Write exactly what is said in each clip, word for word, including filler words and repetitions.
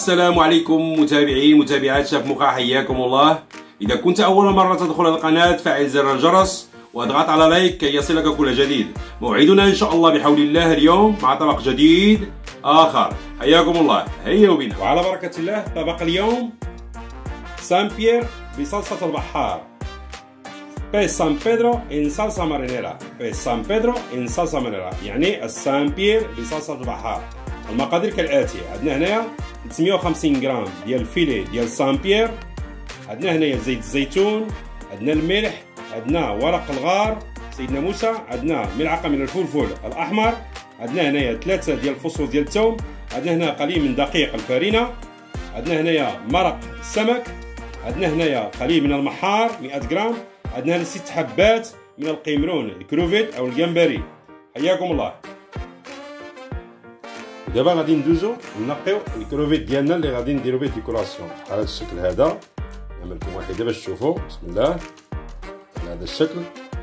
السلام عليكم متابعي متابعات شاف موقع، حياكم الله. إذا كنت أول مرة تدخل القناة فعل زر الجرس واضغط على لايك كي يصلك كل جديد. موعدنا إن شاء الله بحول الله اليوم مع طبق جديد آخر. حياكم الله، هيا وبنا. وعلى بركة الله طبق اليوم سان بيير بصلصة البحار. بيس سان بيدرو ان صلصة مارينيرا. بيس سان بيدرو ان صلصة مارينيرا يعني السان بيير بصلصة البحار. المقادير كالآتي: عندنا هنايا ثلاثمية وخمسين غرام ديال الفيلي ديال سان بيير، عندنا هنايا زيت الزيتون، عندنا الملح، عندنا ورق الغار سيدنا موسى، عندنا ملعقة من الفلفل الأحمر، عندنا هنايا ثلاثة ديال الفصوص ديال الثوم، عندنا هنا قليل من دقيق الفارينة، عندنا هنايا مرق السمك، عندنا هنايا قليل من المحار مئة غرام، عندنا هنا ست حبات من القيمرون الكروفيت أو الجمبري. حياكم الله. دابا غادي ندوزو نقيو الكروفيت ديالنا اللي غادي نديرو به ديكوراسيون على هذا الشكل هذا. نعمل لكم واحده باش تشوفوا. بسم الله. على هذا الشكل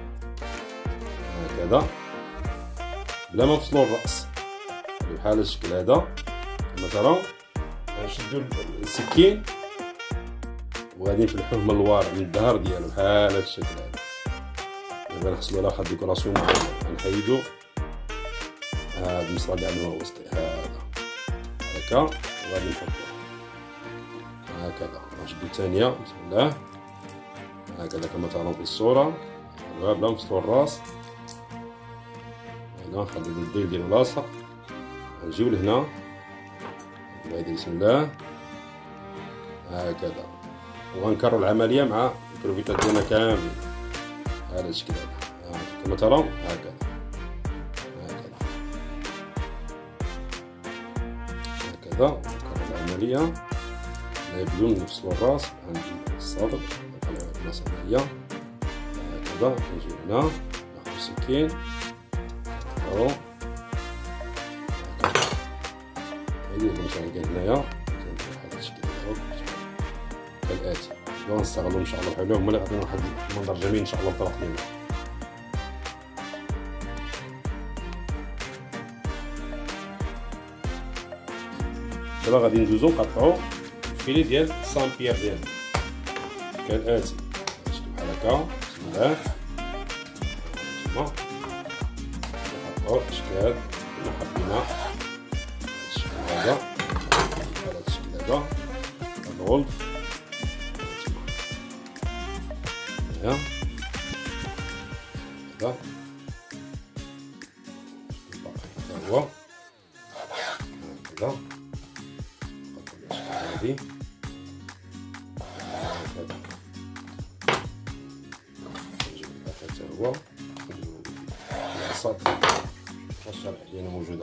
هكذا بلا ما نفصلوا الراس، بحال هذا الشكل هذا. كما تراو غنشدو السكين وغادي نفلحوه من اللوار من الظهر ديالو بحال هذا الشكل هذا. دابا نحصلوا على واحد الديكوراسيون معينه. غنحيدو هاد المصرا اللي عندنا وسط هذا هكا وغادي نحطوه هكذا. نشدو الثانيه. بسم الله. هكذا كما ترون في الصوره بلا ما نفصلو الراس. هنا نخليو الديل ديالو لاصق. نجيو لهنا وهادي بسم الله هكذا، وغنكرر العمليه مع الكروفيتات ديالنا كاملين هذا الشكل هذا كما ترون هكذا هكذا هكذا. نكرر العمليه بدون نفصلو الراس عند الصدر البلاصه هي هكذا. كنجيو هنا ناخذ السكين اهو هادي المساله ديال هنايا بهذا الشكل كالاتي. غنستغلو ان شاء الله بحال هما اللي غيعطيونا واحد المنظر جميل ان شاء الله الطبق ديالنا. دابا غادي ندوزو نقطعو الفيلي ديال سان بيير ديالنا كالاتي بحال هكا. بسم الله. ثم نحطو الاشكال كما حبينا الشكل هذا بحال هذا الشكل هذا الغولد هنا هذا الباقي هو هكذا. هذه هكذا نجيب الباقي حتى هو العصا الشرائح ديالنا موجوده.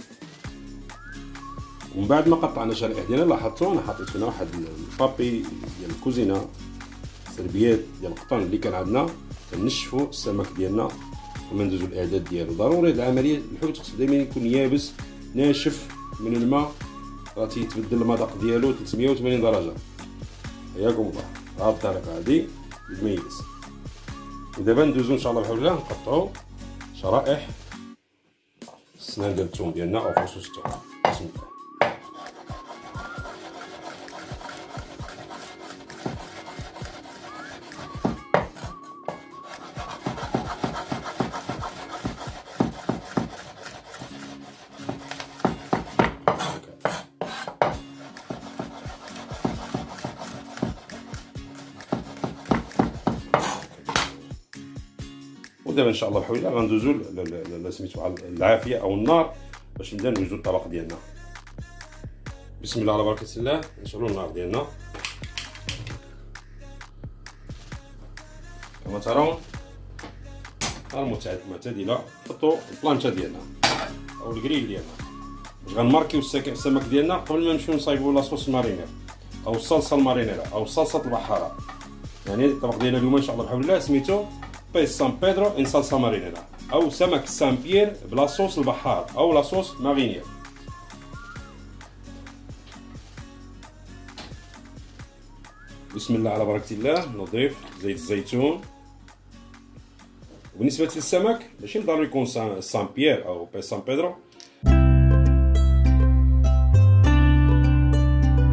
ومن بعد ما قطعنا الشرائح ديالنا لاحظتوا انا حطيت هنا واحد البابي ديال الكوزينه، سربيات ديال القطن اللي كان عندنا كنشفوا السمك ديالنا وما ندوزو الاعداد ديالو. ضروري هاد العمليه الحوت خصو دائما يكون يابس ناشف من الماء، راه تيتبدل المذاق ديالو ثلاثمية وثمانين درجه. حياكم الله. بهاد الطريقه هادي مميز. ودابا ندوزو ان شاء الله بحول الله نقطعو شرائح السنان ديال الثوم ديالنا او فصوص الثوم. بسم الله. ودابا ان شاء الله بحول الله غندوزو سميتو على العافيه او النار باش نبدا نوجدو الطبق ديالنا. بسم الله على بركه الله. نشعلو النار ديالنا كما ترون نار معتدله. نحطو البلانشا ديالنا او الكريل ديالنا باش غنماركيو السمك ديالنا قبل ما نمشيو نصايبو لاصوص مارينير او الصلصه المارينيرا او صلصه البحاره. يعني الطبق ديالنا اليوم ان شاء الله بحول الله سميتو بيس سان بيدرو ان صلصة مارينيرا او سمك سان بيير بلا صوص البحار او لا صوص مارينير. بسم الله على بركة الله. نضيف زيت الزيتون. وبالنسبة للسمك ماشي ضروري يكون سان بيير او بيس سان بيدرو.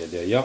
هذه هي.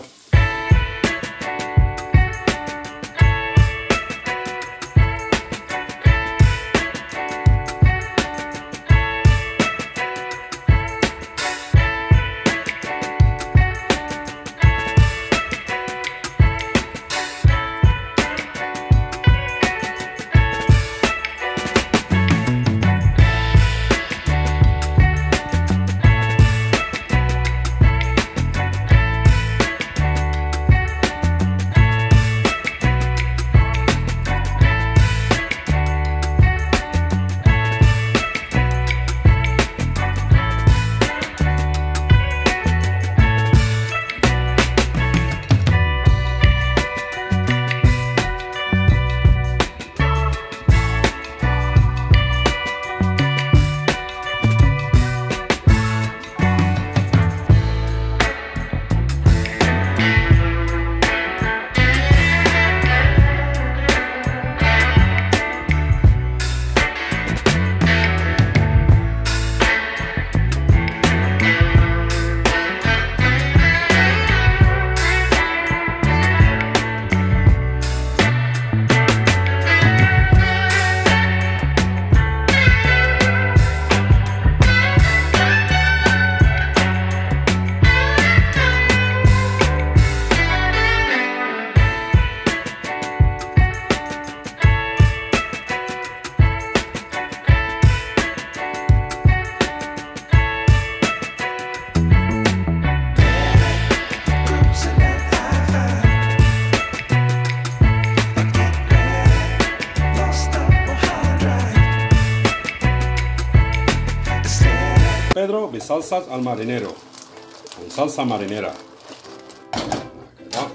بيدرو بصلصة المارينيرو، صلصة مارينيرا هكذا.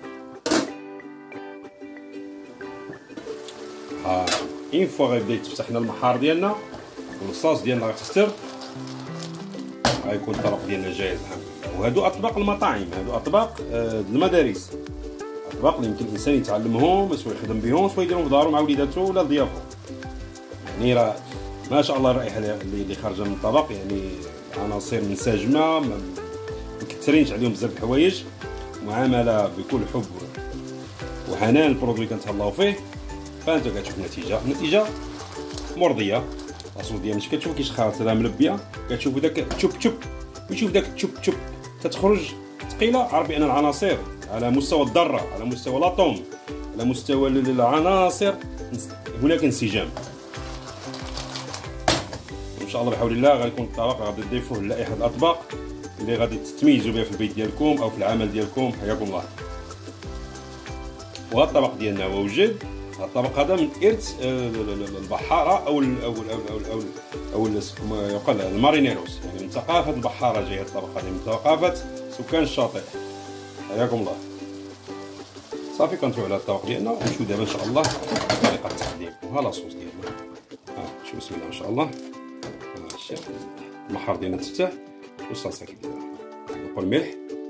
ها اين فوا غيبدا يتفتح لنا المحار ديالنا والصوص ديالنا غتكثر، غيكون الطبق ديالنا جاهز الحمد لله. وهادو اطباق المطاعم، هادو اطباق المدارس، اطباق اللي يمكن الانسان يتعلمهم سواء يخدم بهم سواء يديرهم في دارو مع وليداتو ولا ضيافو. يعني راه ما شاء الله الرائحه اللي خارجه من الطبق، يعني عناصر منسجمه ما مكثرينش عليهم بزاف د الحوايج، معامله بكل حب وحنان. البرودوي كنتهلاو فيه، فانت كتشوف النتيجه، النتيجه مرضيه. لاصوص ديالنا ملي كتشوف كيشخاص راه ملبيه، كتشوفوا داك تشوب تشوب، ويشوف داك تشوب تشوب تتخرج ثقيله. عرف بان العناصر على مستوى الذره، على مستوى الاطوم، على مستوى العناصر هناك انسجام. ان شاء الله بحول الله غيكون الطبق غادي تضيفوه لائحه الاطباق اللي غادي تتميزوا بها في البيت ديالكم او في العمل ديالكم. حياكم الله. وهذا الطبق ديالنا هو وجد. هذا الطبق هذا من ارث البحاره او ال او ال او ال او ال او ال كما يقال المارينيروس، يعني من ثقافه البحاره جاي هذا الطبق هذا، من ثقافه سكان الشاطئ. حياكم الله. صافي كنتروحوا على الطبق ديالنا ونشوفوا دابا ان شاء الله طريقه التقديم. وها لاصوص ديالنا، ها شوف بسم الله ما شاء الله. ها المحار ديالنا تفتح والصلصه كي دايره، نقوا الملح.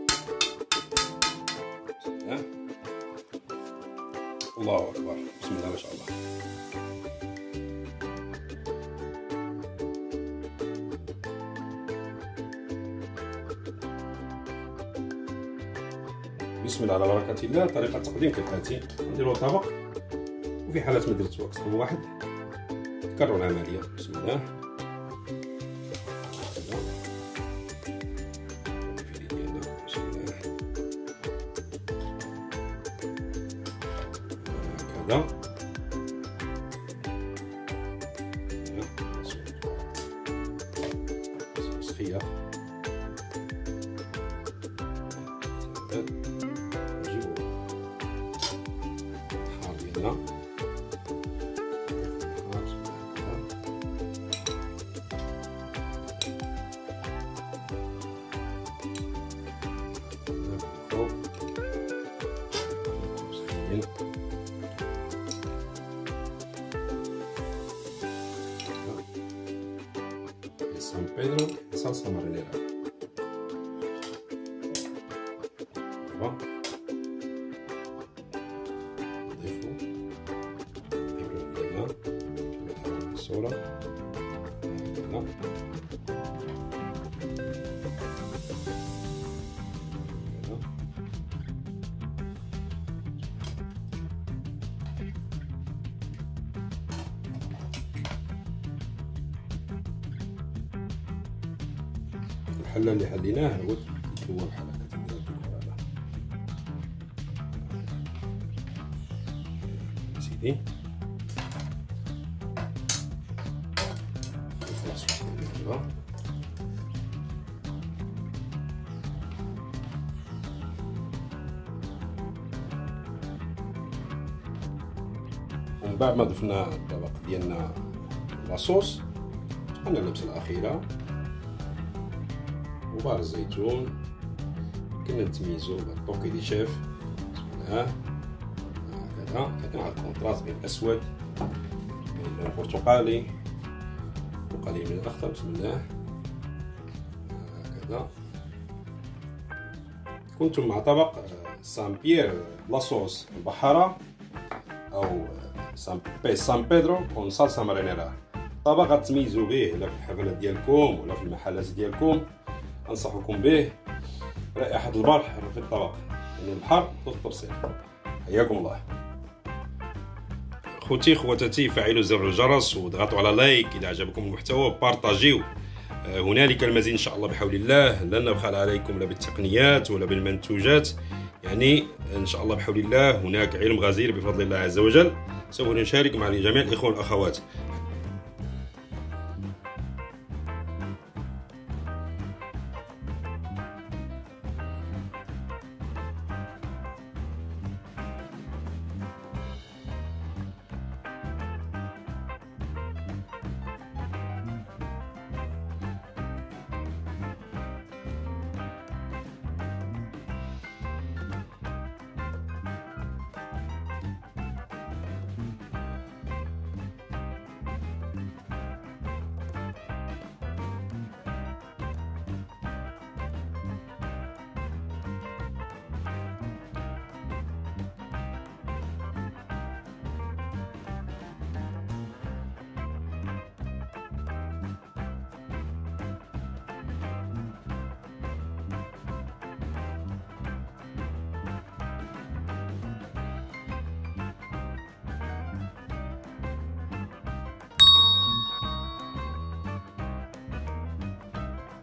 بسم الله الله اكبر، بسم الله ما شاء الله. بسم الله على بركه الله. طريقه التقديم كالاتي: نديرو طبق، وفي حالات ما درتو اكثر من واحد تكرروا العمليه. بسم الله هكذا. سخيه نجيبو الحار ديالنا San Pedro e salsa marinera. طبعا نضيفو الإبرة ديالنا نحطها في الصورة هكذا. هكذا الحله اللي حليناه هو هو بحال هكا تندير الديكور هذا سيدي. خلاص دابا ومن بعد ما ضفنا الطبق ديالنا لاصوص دخلنا اللمسه الاخيره وبار الزيتون. كنا نتميزو بالطوكي دي شيف هكذا هكذا كنعرف الكونتراست بين الاسود بين البرتقالي وقليل من الاخضر. بسم الله هكذا. كنتم مع طبق سان بيير لاصوص البحاره او سان بي سان بيدرو كون صلصه مارينيرا. طبق غتميزوا به لا في الحفلات ديالكم ولا في المحلات ديالكم. انصحكم به. رائحه البحر في الطبق، يعني البحر والتبصير. حياكم الله. خوتي خواتاتي، فعلوا زر الجرس واضغطوا على لايك اذا عجبكم المحتوى وبارطاجيو. هنالك المزيد ان شاء الله بحول الله. لن نبخل عليكم لا بالتقنيات ولا بالمنتوجات، يعني ان شاء الله بحول الله هناك علم غزير بفضل الله عز وجل سوف نشارك مع جميع الاخوه والاخوات.